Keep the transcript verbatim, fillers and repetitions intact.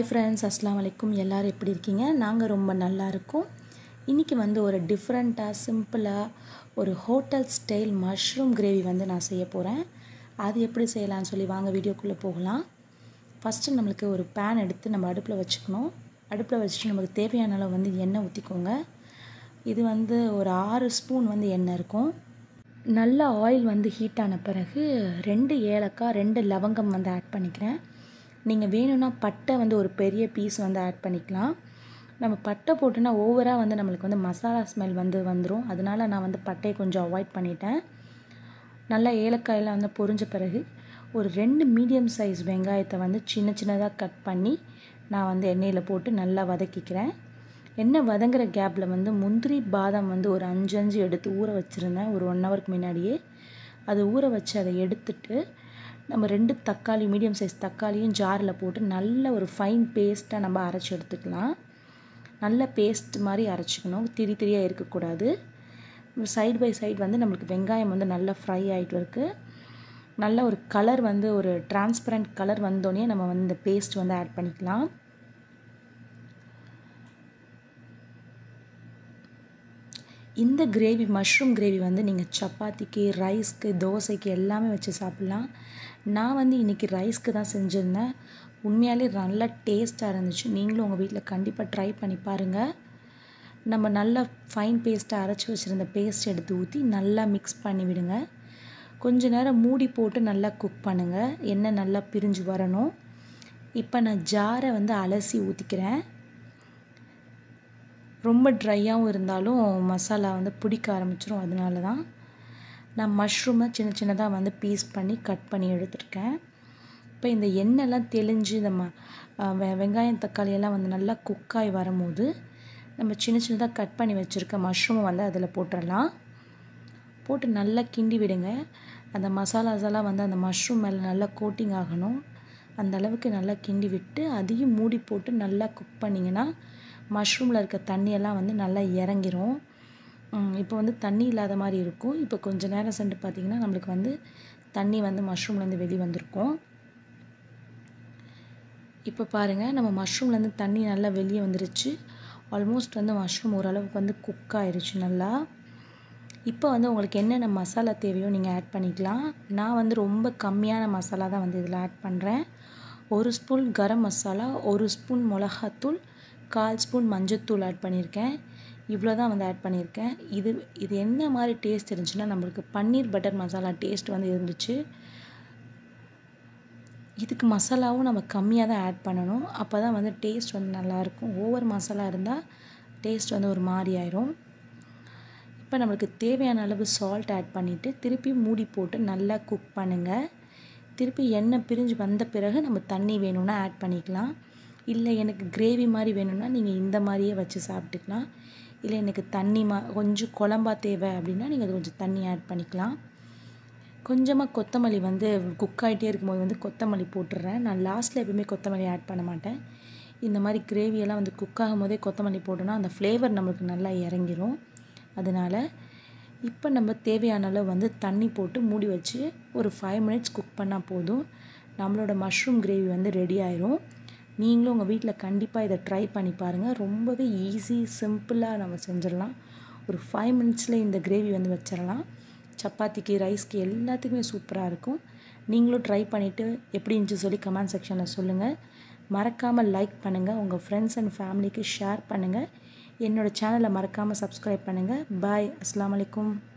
Hi friends, அஸ்ஸலாமு அலைக்கும். எல்லோரும் எப்படி இருக்கீங்க? நாங்கள் ரொம்ப நல்லா இருக்கோம். இன்றைக்கி வந்து ஒரு டிஃப்ரெண்ட்டாக சிம்பிளாக ஒரு ஹோட்டல் ஸ்டைல் மஷ்ரூம் கிரேவி வந்து நான் செய்ய போகிறேன். அது எப்படி செய்யலான்னு சொல்லி வாங்க வீடியோக்குள்ளே போகலாம். ஃபஸ்ட்டு நம்மளுக்கு ஒரு பேன் எடுத்து நம்ம அடுப்பில் வச்சுக்கணும். அடுப்பில் வச்சுட்டு நமக்கு தேவையான அளவு வந்து எண்ணெய் ஊற்றிக்கோங்க. இது வந்து ஒரு ஆறு ஸ்பூன் வந்து எண்ணெய் இருக்கும். நல்லா ஆயில் வந்து ஹீட் ஆன பிறகு ரெண்டு ஏலக்காய் ரெண்டு லவங்கம் வந்து ஆட் பண்ணிக்கிறேன். நீங்கள் வேணும்னா பட்டை வந்து ஒரு பெரிய பீஸ் வந்து ஆட் பண்ணிக்கலாம். நம்ம பட்டை போட்டோன்னா ஓவராக வந்து நம்மளுக்கு வந்து மசாலா ஸ்மெல் வந்து வந்துடும். அதனால் நான் வந்து பட்டையை கொஞ்சம் அவாய்ட் பண்ணிட்டேன். நல்லா ஏலக்காயெல்லாம் வந்து பொரிஞ்ச பிறகு ஒரு ரெண்டு மீடியம் சைஸ் வெங்காயத்தை வந்து சின்ன சின்னதாக கட் பண்ணி நான் வந்து எண்ணெயில் போட்டு நல்லா வதக்கிக்கிறேன். எண்ணெய் வதங்குற கேப்பில் வந்து முந்திரி பாதாம் வந்து ஒரு அஞ்சு அஞ்சு எடுத்து ஊற வச்சுருந்தேன் ஒரு ஒன் ஹவருக்கு முன்னாடியே. அது ஊற வச்சு அதை எடுத்துட்டு நம்ம ரெண்டு தக்காளி மீடியம் சைஸ் தக்காளியும் ஜாரில் போட்டு நல்ல ஒரு ஃபைன் பேஸ்ட்டாக நம்ம அரைச்சி எடுத்துக்கலாம். நல்ல பேஸ்ட் மாதிரி அரைச்சிக்கணும், திரி திரியாக இருக்கக்கூடாது. சைடு பை சைடு வந்து நம்மளுக்கு வெங்காயம் வந்து நல்லா ஃப்ரை ஆகிட்டு இருக்குது. நல்ல ஒரு கலர் வந்து ஒரு டிரான்ஸ்பரண்ட் கலர் வந்தோடனே நம்ம வந்து இந்த பேஸ்ட் வந்து ஆட் பண்ணிக்கலாம். இந்த கிரேவி மஷ்ரூம் கிரேவி வந்து நீங்கள் சப்பாத்திக்கு, ரைஸ்க்கு, தோசைக்கு எல்லாமே வச்சு சாப்பிட்லாம். நான் வந்து இன்றைக்கி ரைஸ்க்கு தான் செஞ்சுருந்தேன். உண்மையாலே நல்லா டேஸ்ட்டாக இருந்துச்சு. நீங்களும் உங்கள் வீட்டில் கண்டிப்பாக ட்ரை பண்ணி பாருங்கள். நம்ம நல்லா ஃபைன் பேஸ்ட்டாக அரைச்சி வச்சுருந்த பேஸ்ட் எடுத்து ஊற்றி நல்லா மிக்ஸ் பண்ணி விடுங்க. கொஞ்ச நேரம் மூடி போட்டு நல்லா குக் பண்ணுங்கள். எண்ணெய் நல்லா பிரிஞ்சு வரணும். இப்போ நான் ஜாரை வந்து அலசி ஊற்றிக்கிறேன். ரொம்ப ட்ரையாகவும் இருந்தாலும் மசாலா வந்து பிடிக்க ஆரம்பிச்சிடும். அதனால தான் நான் மஷ்ரூமை சின்ன சின்னதாக வந்து பீஸ் பண்ணி கட் பண்ணி எடுத்துருக்கேன். இப்போ இந்த எண்ணெய்லாம் தெளிஞ்சு இந்த ம வெ வெங்காயம் தக்காளியெல்லாம் வந்து நல்லா குக்காகி வரும்போது நம்ம சின்ன சின்னதாக கட் பண்ணி வச்சுருக்க மஷ்ரூமை வந்து அதில் போட்டுடலாம். போட்டு நல்லா கிண்டி விடுங்க. அந்த மசாலாஸெல்லாம் வந்து அந்த மஷ்ரூம் மேலே நல்லா கோட்டிங் ஆகணும். அந்த அளவுக்கு நல்லா கிண்டி விட்டு அதையும் மூடி போட்டு நல்லா குக் பண்ணிங்கன்னா மஷ்ரூமில் இருக்க தண்ணியெல்லாம் வந்து நல்லா இறங்கிரும். இப்போ வந்து தண்ணி இல்லாத மாதிரி இருக்கும். இப்போ கொஞ்சம் நேரம் சென்று பார்த்திங்கன்னா நம்மளுக்கு வந்து தண்ணி வந்து மஷ்ரூம்லேருந்து வெளியே வந்திருக்கும். இப்போ பாருங்கள், நம்ம மஷ்ரூம்லேருந்து தண்ணி நல்லா வெளியே வந்துருச்சு. ஆல்மோஸ்ட் வந்து மஷ்ரூம் ஓரளவுக்கு வந்து குக் ஆயிடுச்சு நல்லா. இப்போ வந்து உங்களுக்கு என்னென்ன மசாலா தேவையோ நீங்கள் ஆட் பண்ணிக்கலாம். நான் வந்து ரொம்ப கம்மியான மசாலா தான் வந்து இதில் ஆட் பண்ணுறேன். ஒரு ஸ்பூன் கரம் மசாலா, ஒரு ஸ்பூன் மிளகாத்தூள், கால் ஸ்பூன் மஞ்சத்தூள் ஆட் பண்ணியிருக்கேன். இவ்வளோ தான் வந்து ஆட் பண்ணியிருக்கேன். இது இது என்ன மாதிரி டேஸ்ட் இருந்துச்சுன்னா நம்மளுக்கு பன்னீர் பட்டர் மசாலா டேஸ்ட் வந்து இருந்துச்சு. இதுக்கு மசாலாவும் நம்ம கம்மியாக தான் ஆட் பண்ணணும். அப்போ தான் வந்து டேஸ்ட் வந்து நல்லாயிருக்கும். ஓவர் மசாலா இருந்தால் டேஸ்ட் வந்து ஒரு மாதிரி ஆயிரும். இப்போ நம்மளுக்கு தேவையான அளவு சால்ட் ஆட் பண்ணிவிட்டு திருப்பி மூடி போட்டு நல்லா குக் பண்ணுங்கள். திருப்பி எண்ணெய் பிரிஞ்சு வந்த பிறகு நம்ம தண்ணி வேணும்னா ஆட் பண்ணிக்கலாம். இல்லை எனக்கு கிரேவி மாதிரி வேணும்னா நீங்கள் இந்த மாதிரியே வச்சு சாப்பிட்டுக்கலாம். இல்லை எனக்கு தண்ணி மா கொஞ்சம் குழம்பா தேவை அப்படின்னா நீங்கள் அது கொஞ்சம் தண்ணி ஆட் பண்ணிக்கலாம். கொஞ்சமாக கொத்தமல்லி வந்து குக் ஆகிட்டே இருக்கும்போது வந்து கொத்தமல்லி போட்டுடுறேன். நான் லாஸ்ட்டில் எப்பவுமே கொத்தமல்லி ஆட் பண்ண மாட்டேன். இந்த மாதிரி கிரேவியெல்லாம் வந்து குக் ஆகும் போதே கொத்தமல்லி போட்டோன்னா அந்த ஃப்ளேவர் நம்மளுக்கு நல்லா இறங்கிரும். அதனால் இப்போ நம்ம தேவையான அளவு வந்து தண்ணி போட்டு மூடி வச்சு ஒரு ஃபைவ் மினிட்ஸ் குக் பண்ணால் போதும். நம்மளோட மஷ்ரூம் கிரேவி வந்து ரெடி ஆயிரும். நீங்களும் உங்கள் வீட்டில் கண்டிப்பாக இதை ட்ரை பண்ணி பாருங்கள். ரொம்பவே ஈஸி, சிம்பிளாக நம்ம செஞ்சிடலாம். ஒரு ஃபைவ் மினிட்ஸில் இந்த கிரேவி வந்து வச்சிடலாம். சப்பாத்திக்கு, ரைஸ்க்கு எல்லாத்துக்குமே சூப்பராக இருக்கும். நீங்களும் ட்ரை பண்ணிவிட்டு எப்படி இருந்துச்சு சொல்லி கமெண்ட் செக்ஷனில் சொல்லுங்கள். மறக்காமல் லைக் பண்ணுங்கள். உங்கள் ஃப்ரெண்ட்ஸ் அண்ட் ஃபேமிலிக்கு ஷேர் பண்ணுங்கள். என்னோடய சேனலை மறக்காமல் சப்ஸ்கிரைப் பண்ணுங்கள். பாய். அஸ்ஸலாமு அலைக்கும்.